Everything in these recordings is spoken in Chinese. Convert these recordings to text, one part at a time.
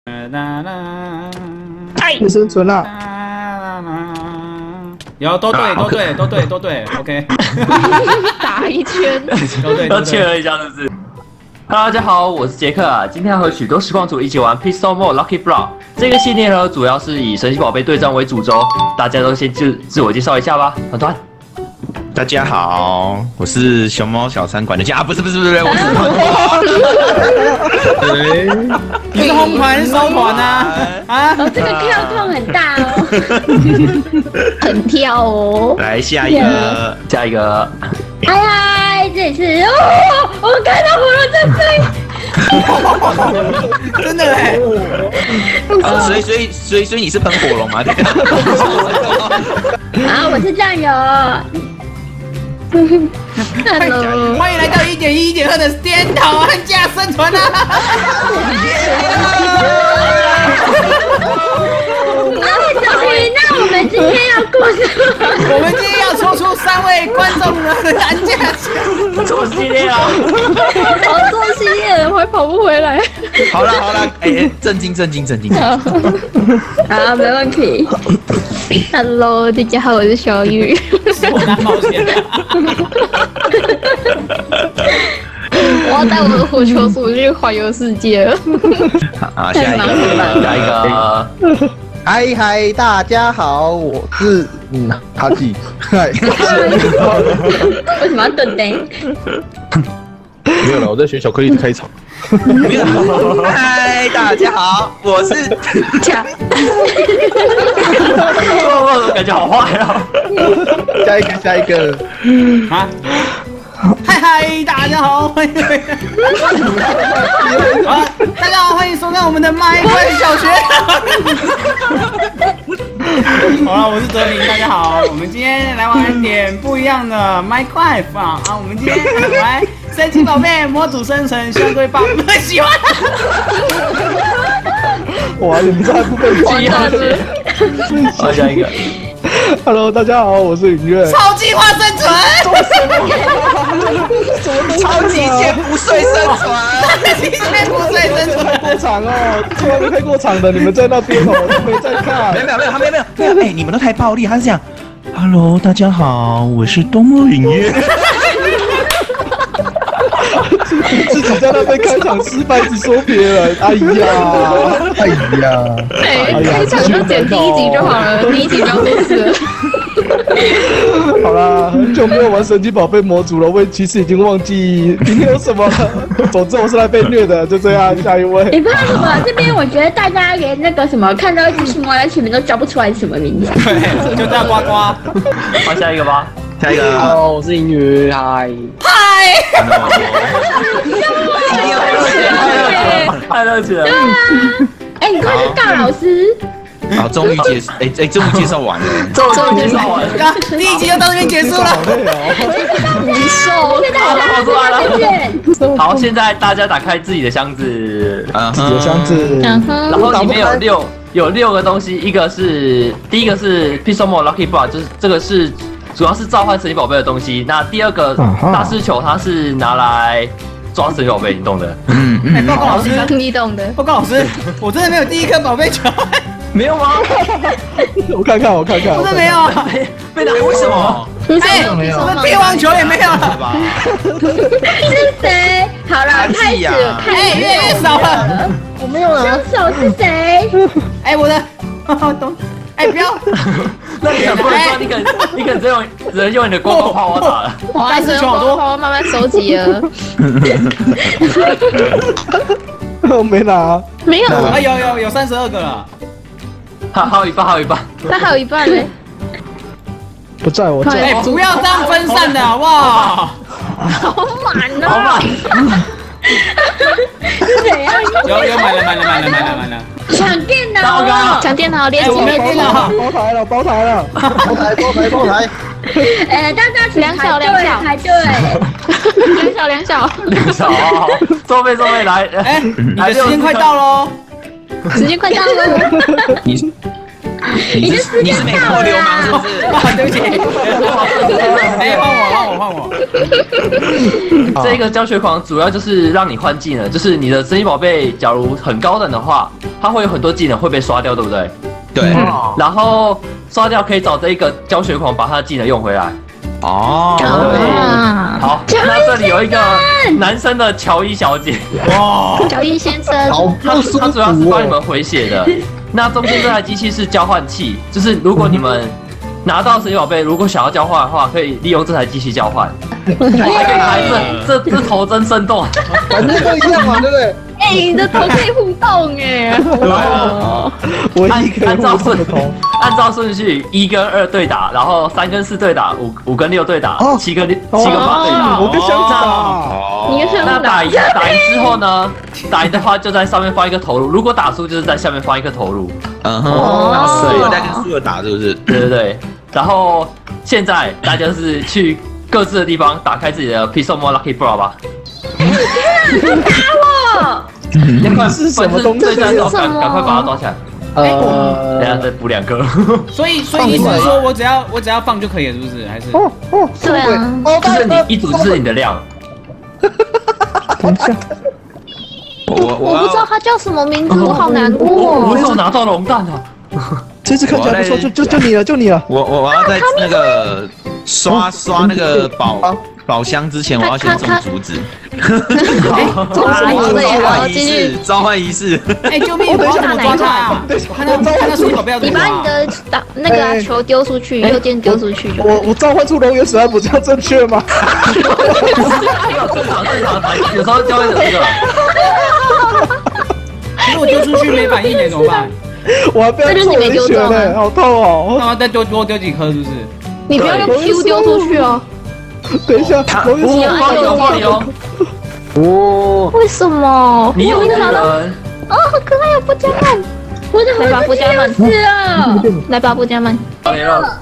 你生存了。 有都对 ，OK。 打一圈， 都切了一下，是不是 ？Hello， 大家好，我是杰克啊。今天要和许多实况组一起玩 Pistol Mode Lucky Block 这个系列呢，主要是以神奇宝贝对战为主轴。大家都先自我介绍一下吧，团团。 大家好，我是熊猫小餐馆的家，不是，我是你是红团收团啊？ 哦，这个跳痛很大哦，很跳哦。 来下一个， 哎呀，这里是哦，我看到火龙在飞， 真的哎。 所以你是喷火龙吗？ 好，我是酱油。Hello， 欢迎来到1.1、1.2的颠倒悍驾生存啊！那我们今天要过什么？我们今天要抽出3位观众的悍驾奖。 做系列啊！ 好做系列的会跑不回来。 好了，哎，正经。 好，没问题。Hello， 大家好，我是小雨。 我拿冒险。 我要带我的火球鼠去环游世界了。 好，下一个。 嗨，大家好，我是哈吉。嗨。 为什么要等等？ 没有了，我在学巧克力开场。 嗨，大家好，我是感觉好坏啊！ 下一个。 啊！嗨，大家好，欢迎。好，大家好，欢迎收看我们的麦怪小学。好了，我是泽明，大家好，我们今天来玩点不一样的麦怪啊！我们今天来神奇宝贝模组生成，希望各位宝贝喜欢。 哇，你们这还不被记下去。好，下一个。 Hello， 大家好，我是云月。 超计划生存。 超级剑不碎生存。 过场哦，从来没开过场的，你们在那边哦，我都没在看。 没有，哎，你们都太暴力，他是这样。Hello， 大家好，我是东木影月。 自己在那边开场失败，只说别人。哎呀， 开场就剪第1集就好了，第1集就要没事了。 好啦，很久没有玩神奇宝贝模组了，我其实已经忘记今天有什么了。总之我是来被虐的，就这样。下一位。 你怕什么？这边我觉得大家连那个什么看到一只青蛙在前面都叫不出来是什么名字。 对，就叫呱呱。 好，下一个吧。 下一个。 Hello， 我是英语，嗨。 太热情了。 对啊，哎，你快是大老师。 好，终于介绍完了。 终于介绍完了。 第1集就到这边结束了。 你瘦，现在跑出来了。好，现在大家打开自己的箱子， 自己的箱子， 然后里面有6个东西，第一个是 Pistol Mode Lucky Block， 就是这个是主要是召唤神奇宝贝的东西。那第2个大师球，它是拿来抓神奇宝贝，你懂的。 报告老师， 你懂的。 报告老师，我真的没有第1颗宝贝球。 没有吗？ 我看看。 我真的没有。 被打？为什么？ 哎，我的天王球也没有了。 是谁？好了，开始看。 哎，越来越少了。 我没有了。 凶手是谁？ 哎，我的，懂。哎，不要。 那你不能说你可能只能用你的光光花花打了。 我还是用光光花花慢慢收集了。 我没拿。 没有。 啊，有32个了。 还有一半。 他还有一半嘞。 不在我这。 哎，不要这样分散的好不好？ 好满哦。是怎样？ 有买了。 抢电脑，抢电脑，连几电脑？ 包台了。 哎，大家2小排队。2小。 收费来。 哎，你的时间快到喽。 时间快到了。 你是美国流氓是不是？ 对不起。哎，换我。 这个教学狂主要就是让你换技能，就是你的神奇宝贝假如很高等的话， 它会有很多技能会被刷掉，对不对？ 对， 然后刷掉可以找这一个教学狂把他的技能用回来。 哦， 好，那这里有一个男生的乔伊小姐， 哇， 小易先生， 他主要是帮你们回血的。那中间这台机器是交换器，就是如果你们拿到神奇宝贝，如果想要交换的话，可以利用这台机器交换。还可以拍这头真生动， 反正都一样嘛，对不对？ 哎，你的头可以互动哎， 我一个按照顺序，1跟2对打，然后3跟4对打，5跟6对打，7跟8对打。 我跟箱子你跟箱子那打赢之后呢？打赢的话就在上面放一个头颅，如果打输就是在下面放一个头颅。 嗯哼，然后输了再跟输了打，是不是？ 对对对。然后现在大家是去各自的地方打开自己的 Pixelmon Lucky Bra 吧。 是什么东西？ 赶快把它抓起来。等下再补2个。 所以意思是说我只要放就可以了，是不是？还是？ 对啊， 就是你一组是你的量。 等一下， 我不知道他叫什么名字，我好难过。 我有拿到龙蛋啊！ 这次看起来不错，就你了。 我要在那个刷那个宝箱之前，我要先种竹子。召唤仪式。 哎，救命！我要怎么抓他啊？看到神奇宝贝要怎么抓？ 你把你的那个球丢出去，右键丢出去。 我召唤出龙源史莱姆，这样正确吗？ 正常，有时候教会这个。 如果丢出去没反应呢，怎么办？ 我还不要做回血呢，好痛哦！ 那我再多丢几颗，是不是？ 你不要用 Q 丢出去哦。 等一下，龙源史莱姆。 为什么？ 你有人？ 哦，好可爱哦，不加曼！来吧，不加曼！是啊，来吧，不加曼！ 没了。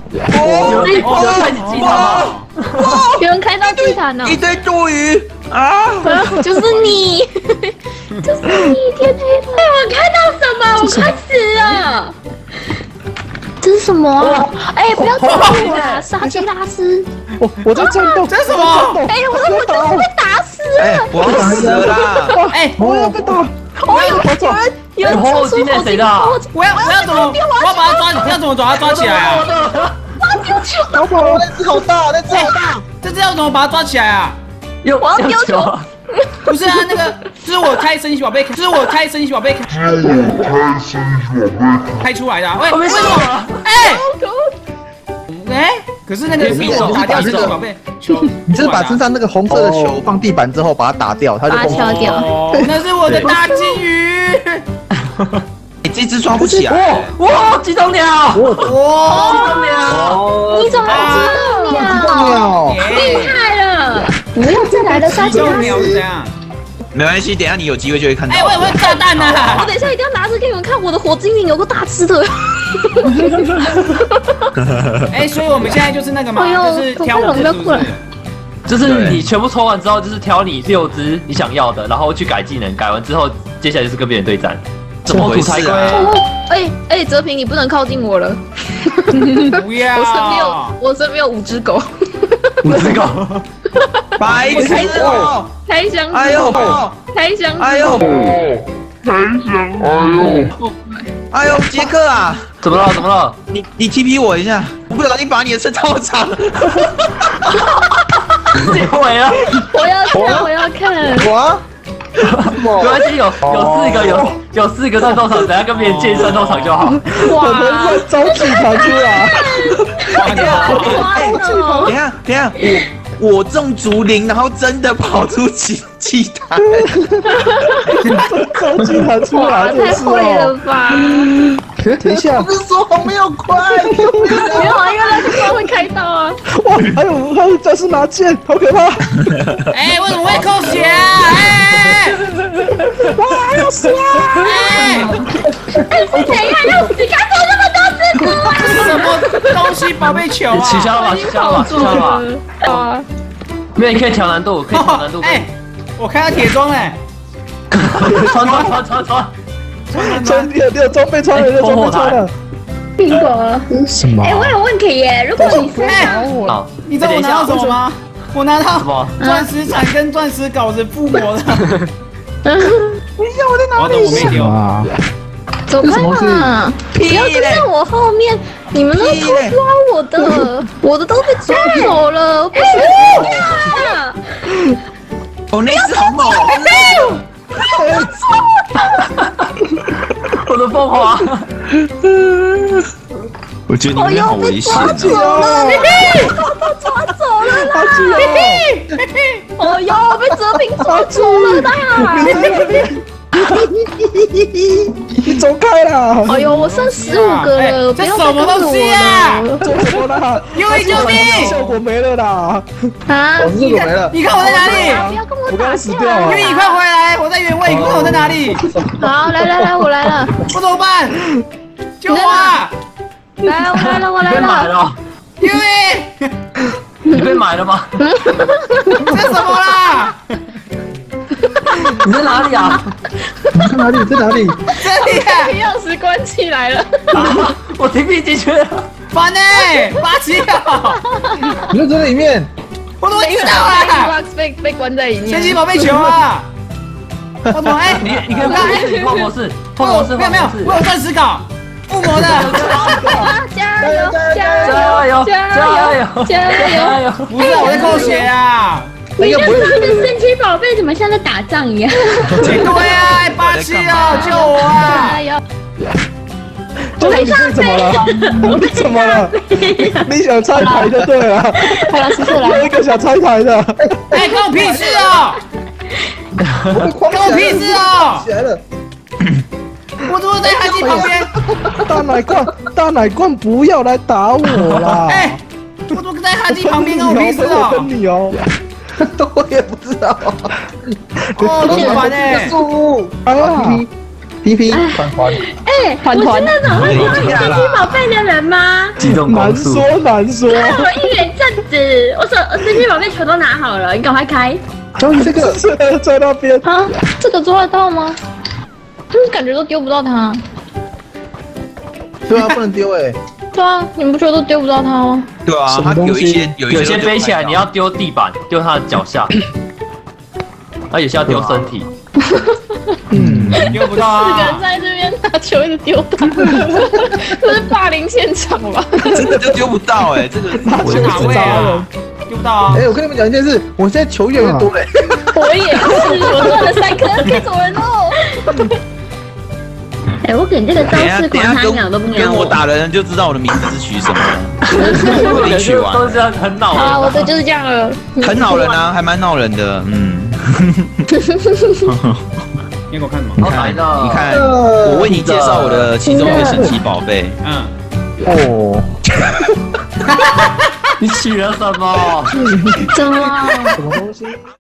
有人开到祭坛了， 一堆茱萸啊！ 就是你，就是你！天黑了，我看到什么？我快死了！这是什么啊？哎，不要打我啦！沙基拉斯！ 我在战斗， 这是什么？ 哎，我就是被打死了！ 我要死了啦！ 哎， 我要被打！ 有人今天谁的？ 我要怎么？我要把他抓，要怎么把他抓起来啊？ 老板，那只好大，那只好大！ 这要怎么把他抓起来啊？ 我要丢球！ 不是啊，那个就是我开神奇宝贝，开出来的。喂，为什么？可是那个是我打掉神奇宝贝球， 你就是把身上那个红色的球放地板之后把它打掉，它就敲掉。 那是我的大金鱼。 你这只抓不起来！ 哇，机动鸟！ 哇， 你怎么知道鸟？厉害了！不要再来了，沙基拉斯！ 没关系，等一下你有机会就会看到。 哎，我有炸弹呢！ 我等一下一定要拿着给你们看，我的火精灵有个大吃的。 哎，所以我们现在就是那个嘛，就是挑我这组。 就是你全部抽完之后，就是挑你6只你想要的，然后去改技能，改完之后，接下来就是跟别人对战。怎么回事啊？ 哎，哲平，你不能靠近我了。 不要！ 我身边有5只狗。 5只狗。 白痴哦！ 开箱！ 哎呦！ 开箱！ 哎呦！哎呦！杰克啊！ 怎么了？怎么了？ 你TP我一下，我不小心把你的身超长。 自己毁了。 我要看。 没关系，有4个战斗场，等下跟别人借战斗场就好。 哇！招气弹出来。 等下，我中竹林，然后真的跑出祭坛。 招气弹出来， 太会了吧！ 等一下， 我不是说我没有快， 没有啊，因为那个时候会开刀啊。 哇，还有战士拿剑，好可怕！ 哎，为什么会扣血啊？哎， 哇，还有血！ 哎，是怎样？要死干走那么多只狗啊？ 什么东西宝贝球啊？ 取消了吧。啊！没有，你可以调难度， 哎，我看到铁装哎， 穿。 你有装备穿了， 苹果什么？ 哎，我有问题耶，如果你是好， 你知道我拿到什么吗？我拿到钻石铲跟钻石镐子复活了。 等一下，我在哪里？ 我没丢。 走开嘛！不要跟在我后面，你们都偷抓我的，我的都被抓走了，我不想要。 哦，那只好猛！ 我的凤凰， 我觉得你们好危险啊！ 抓走了啦！哎呦，被哲平抓走了啦！ 你走开啦！ 哎呦，我剩15个了，不要再跟着我了。 做什么啦？ 因为救命！ 效果没了啦！ 啊！ 我这个没了。 你看我在哪里？ 不要跟我我刚打刚死掉了因为你快回来，我在原位，你看我在哪里？ 好，来，我来了， 我怎么办？救我啊！ 来，我来被买了。 了， 因为你被买了吗？ 这什么啦？ 你在哪里啊？ 你在哪里？在哪里？ 这里啊！ 钥匙关起来了。 我停不进去了。 烦呢，八七哦！ 你在这里面。 我怎么知道啊？ 被关在里面。 神奇宝贝球啊！我怎么哎？ 你可以换模式，换模式， 没有，我有钻石镐，附魔的。 加油！ 加油！加油！ 不是我在扣血啊！ 你看他的神奇宝贝怎么像在打仗一样？ 对啊，八七哦，救我啊！ 加油！ 你是怎么了？你怎么了？你想拆台就对了。 快要失速了。 有一个想拆台的。 哎，关我屁事哦！关我屁事哦！ 起来了。 我怎么在哈基旁边？ 大奶罐不要来打我啦！ 哎，我怎么在哈基旁边？关我屁事哦！ 跟你哦。我也不知道。 哦，都很烦哎。 哎呀。皮皮团团， 哎，我是那种会抓神奇宝贝的人吗？ 机动光速， 难说。 我一人阵子，我神奇宝贝球都拿好了，你赶快开。 然后这个在那边啊，这个抓得到吗？感觉都丢不到它。 对啊，不能丢哎。 对啊，你们不觉得都丢不到它吗？ 对啊，它有一些飞起来，你要丢地板，丢它的脚下。它有些要丢身体。 丢不到啊 ！4个人在这边拿球一直丢他，这是霸凌现场吧？ 真的就丢不到哎，这个我是哪位啊？丢不到啊！ 哎，我跟你们讲一件事，我现在球越来越多嘞。 我也是，我赚了3颗，可以走人喽。哎，我给你这个招式，管他鸟都不鸟跟我打的人就知道我的名字是取什么了。我已经取完。 都是很恼人。 啊，我的就是这样了。 很恼人啊，还蛮恼人的， 你给我看什么？ 你看，我为你介绍我的其中一个神奇宝贝。 哦。 你取了什么？ 什么？ 什么东西？